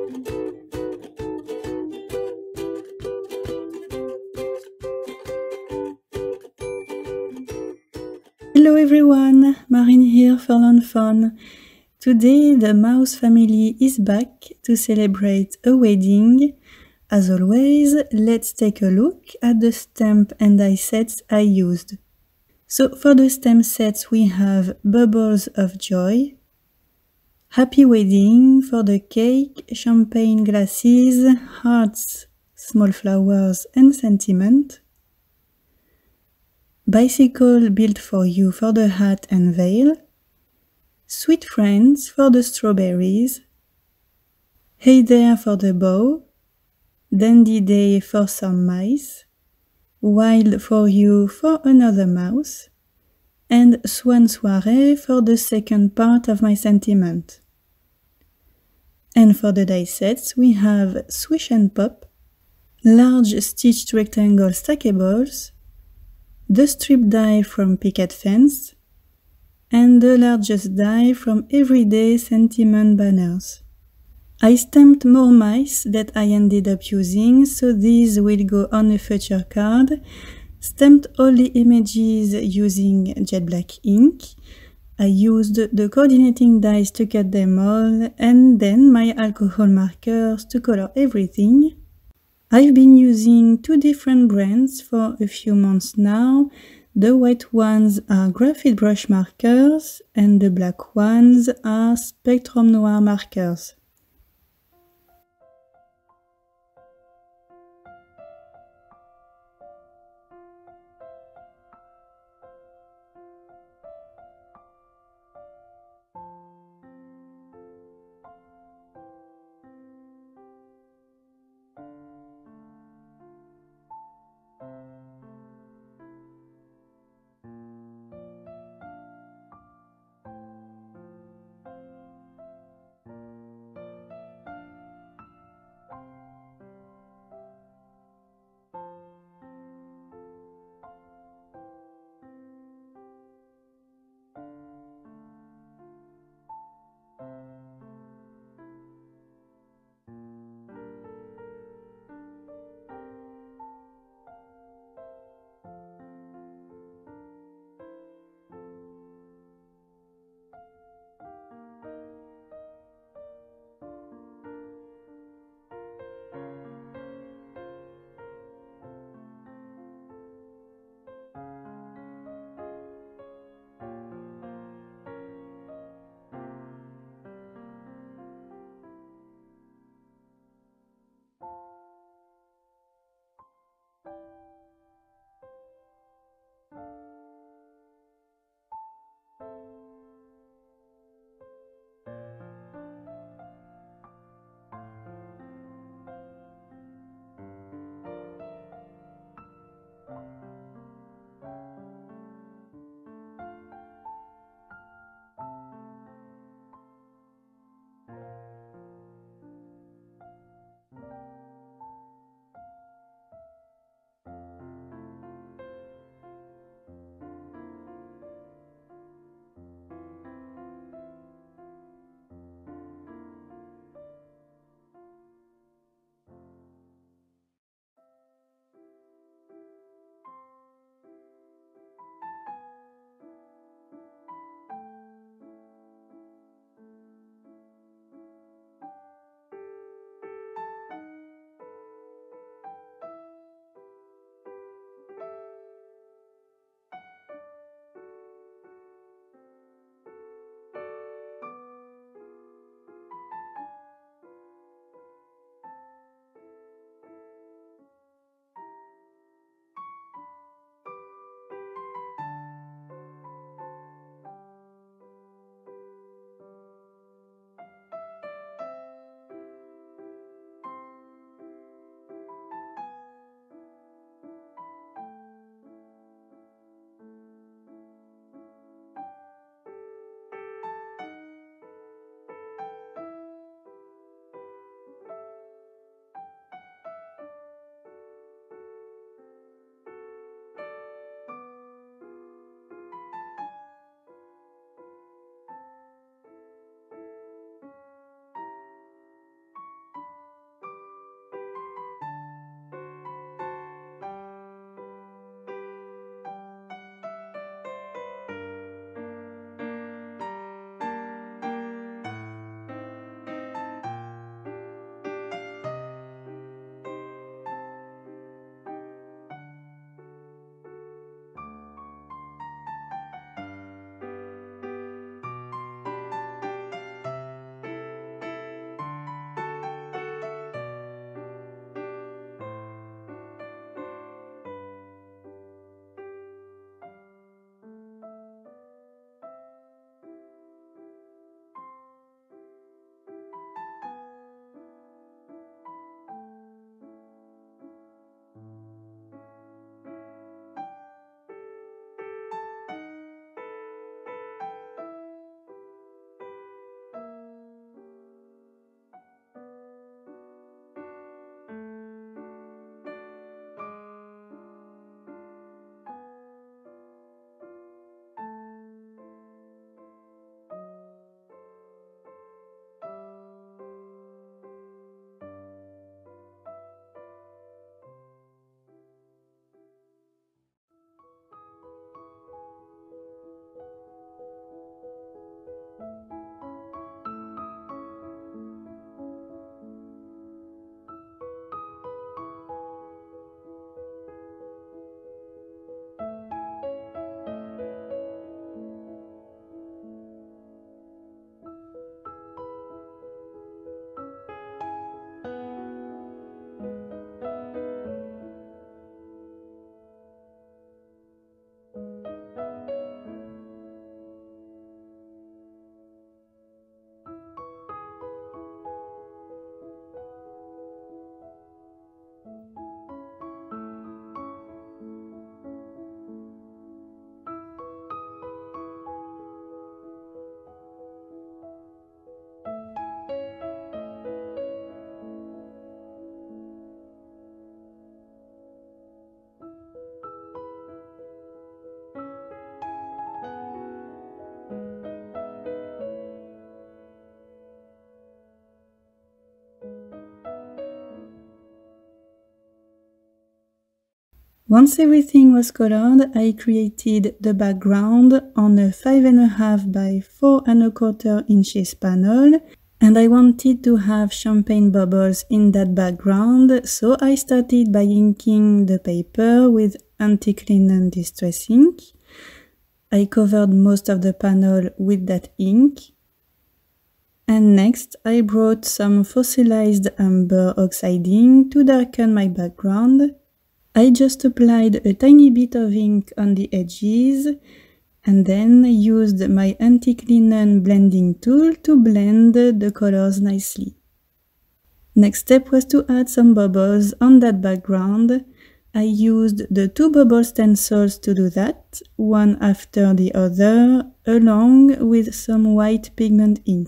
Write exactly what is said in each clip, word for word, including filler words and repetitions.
Hello everyone, Marine here for Learn Fun. Today the mouse family is back to celebrate a wedding. As always, let's take a look at the stamp and die sets I used. So for the stamp sets we have Bubbles of Joy, Happy Wedding for the cake, champagne glasses, hearts, small flowers and sentiment, Bicycle built for you for the hat and veil, Sweet Friends for the strawberries, Hey There for the bow, Dandy Day for some mice, Wild for you for another mouse, and Swan Soirée for the second part of my sentiment. And for the die sets we have Swish and Pop, large stitched rectangle stackables, the strip die from Picket Fence, and the largest die from Everyday Sentiment banners. I stamped more mice that I ended up using, so these will go on a future card. Stamped all the images using jet black ink. I used the coordinating dies to cut them all, and then my alcohol markers to color everything. I've been using two different brands for a few months now. The white ones are Graphite Brush markers and the black ones are Spectrum Noir markers. Once everything was colored, I created the background on a five and a half by four and a quarter inches panel, and I wanted to have champagne bubbles in that background, so I started by inking the paper with antique linen distress ink. I covered most of the panel with that ink. And next, I brought some fossilized amber oxiding to darken my background. I just applied a tiny bit of ink on the edges and then used my antique linen blending tool to blend the colors nicely. Next step was to add some bubbles on that background. I used the two bubble stencils to do that, one after the other, along with some white pigment ink.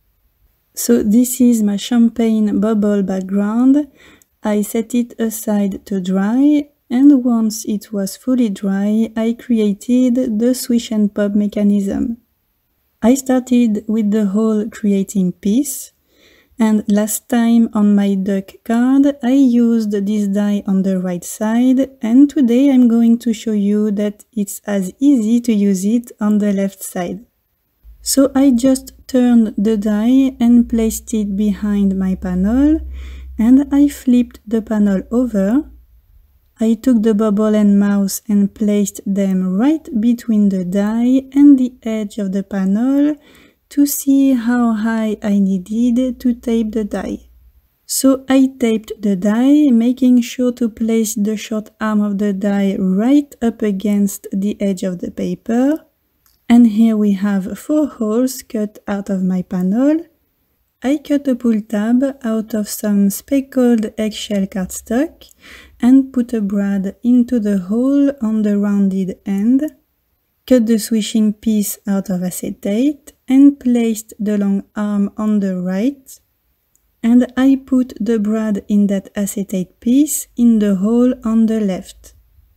So this is my champagne bubble background. I set it aside to dry, and once it was fully dry, I created the swish and pop mechanism. I started with the whole creating piece, and last time on my duck card I used this die on the right side, and today I'm going to show you that it's as easy to use it on the left side. So I just turned the die and placed it behind my panel, and I flipped the panel over. I took the bubble and mouse and placed them right between the die and the edge of the panel to see how high I needed to tape the die. So I taped the die, making sure to place the short arm of the die right up against the edge of the paper. And here we have four holes cut out of my panel. I cut a pull tab out of some speckled eggshell cardstock and put a brad into the hole on the rounded end. Cut the swishing piece out of acetate and placed the long arm on the right. And I put the brad in that acetate piece in the hole on the left.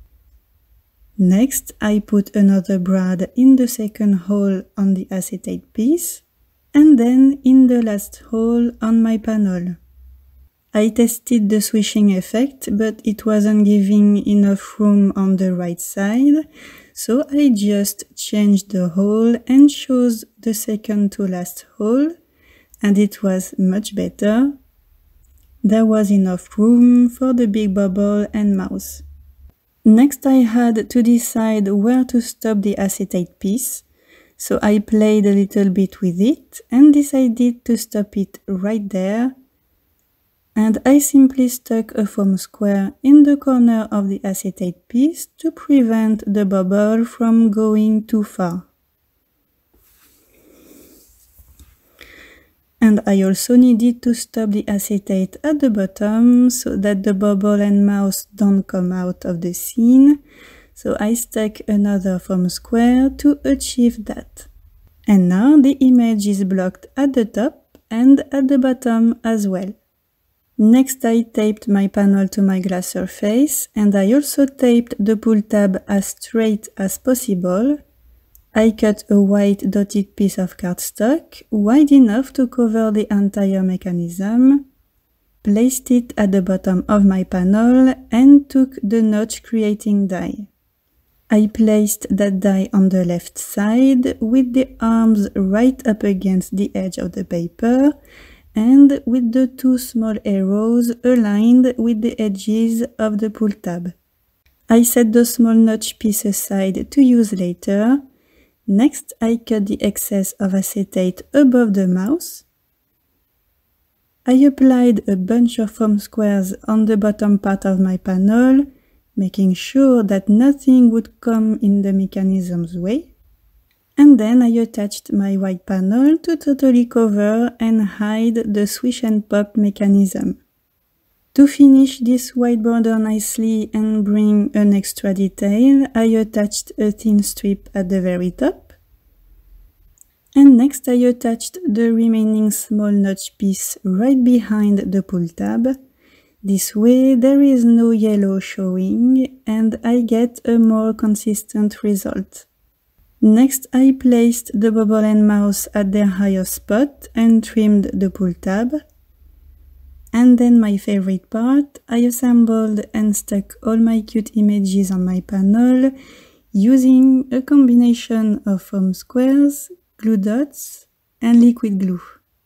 Next, I put another brad in the second hole on the acetate piece, and then in the last hole on my panel. I tested the swishing effect, but it wasn't giving enough room on the right side, so I just changed the hole and chose the second to last hole, and it was much better. There was enough room for the big bubble and mouse. Next, I had to decide where to stop the acetate piece, so I played a little bit with it and decided to stop it right there. And I simply stuck a foam square in the corner of the acetate piece to prevent the bubble from going too far. And I also needed to stop the acetate at the bottom so that the bubble and mouse don't come out of the scene. So I stuck another foam square to achieve that. And now the image is blocked at the top and at the bottom as well. Next, I taped my panel to my glass surface, and I also taped the pull tab as straight as possible. I cut a white dotted piece of cardstock, wide enough to cover the entire mechanism, placed it at the bottom of my panel, and took the notch creating die. I placed that die on the left side with the arms right up against the edge of the paper and with the two small arrows aligned with the edges of the pull tab. I set the small notch piece aside to use later. Next, I cut the excess of acetate above the mouse. I applied a bunch of foam squares on the bottom part of my panel, making sure that nothing would come in the mechanism's way. And then I attached my white panel to totally cover and hide the swish and pop mechanism. To finish this white border nicely and bring an extra detail, I attached a thin strip at the very top. And next I attached the remaining small notch piece right behind the pull tab. This way there is no yellow showing and I get a more consistent result. Next I placed the bubble and mouse at their higher spot and trimmed the pull tab. And then my favorite part, I assembled and stuck all my cute images on my panel using a combination of foam squares, glue dots, and liquid glue.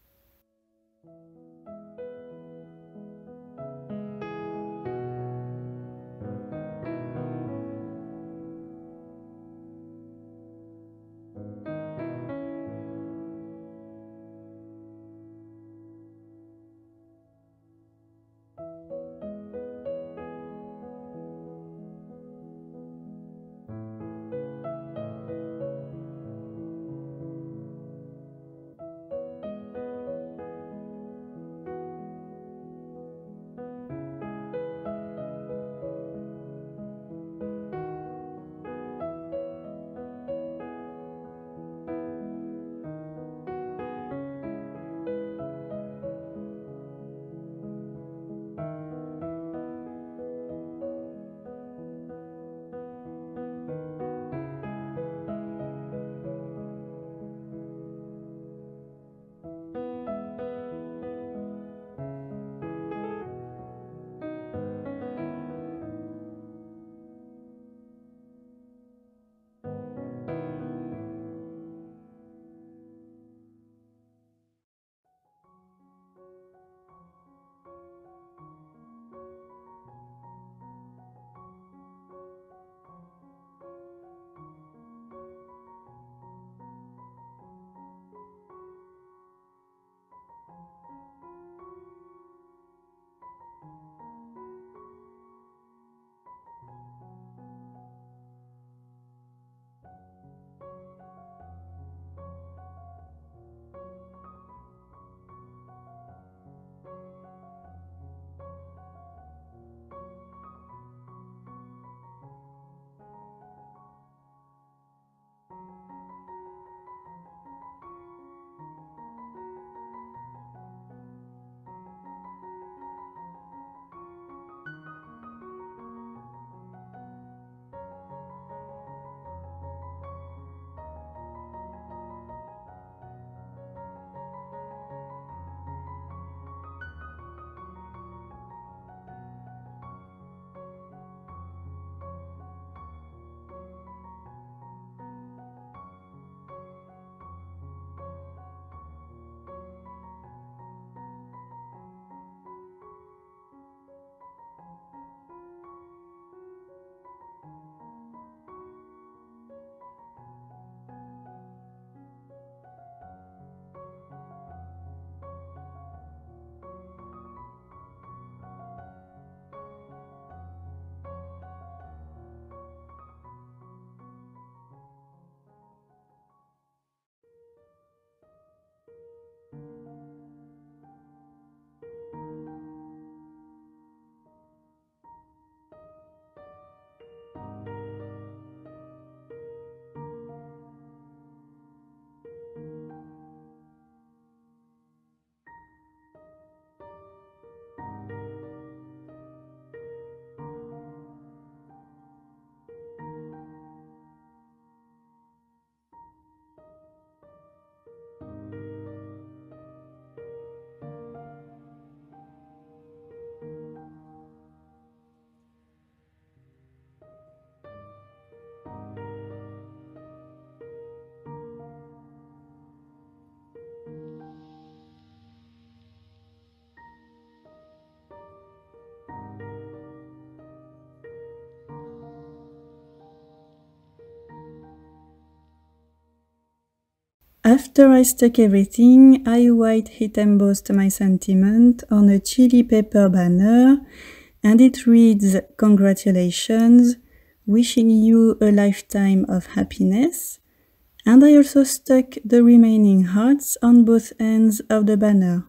After I stuck everything, I white heat embossed my sentiment on a chili pepper banner, and it reads, "Congratulations, wishing you a lifetime of happiness." And I also stuck the remaining hearts on both ends of the banner.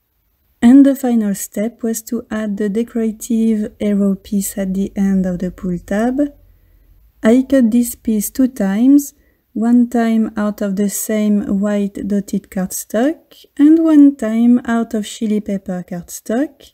And the final step was to add the decorative arrow piece at the end of the pull tab. I cut this piece two times, one time out of the same white dotted cardstock and one time out of chili pepper cardstock.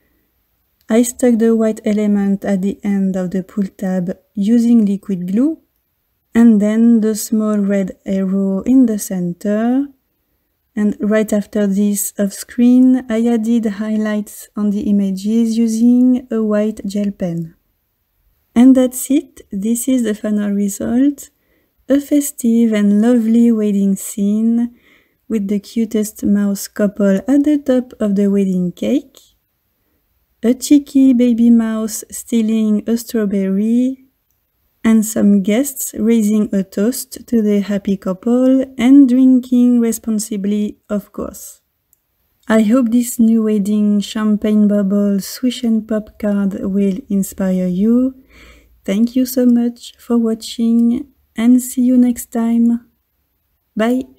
I stuck the white element at the end of the pull tab using liquid glue, and then the small red arrow in the center, And right after this off screen, I added highlights on the images using a white gel pen. And that's it, this is the final result, a festive and lovely wedding scene with the cutest mouse couple at the top of the wedding cake, a cheeky baby mouse stealing a strawberry, and some guests raising a toast to the happy couple and drinking responsibly, of course. I hope this new wedding champagne bubble swish and pop card will inspire you. Thank you so much for watching and see you next time. Bye!